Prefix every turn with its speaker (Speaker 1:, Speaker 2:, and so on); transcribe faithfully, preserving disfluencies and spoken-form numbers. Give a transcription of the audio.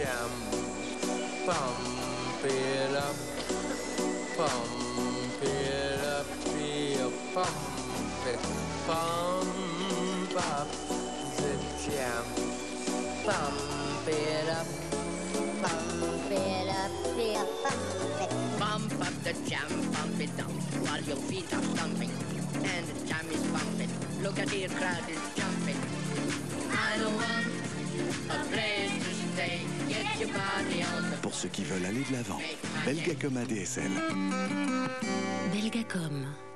Speaker 1: jam. Pump it up, pump it up, feel pump it, pump up the jam. Pump it up,
Speaker 2: Pump it up, feel pump it.
Speaker 3: Pump up the jam, pump it down while your feet are stumping and the jam is pumping. Look at the crowd is jumping. I don't want a place to stay. Get your body on the...
Speaker 4: Pour ceux qui veulent aller de l'avant, Belgacom A D S L.
Speaker 5: Belgacom.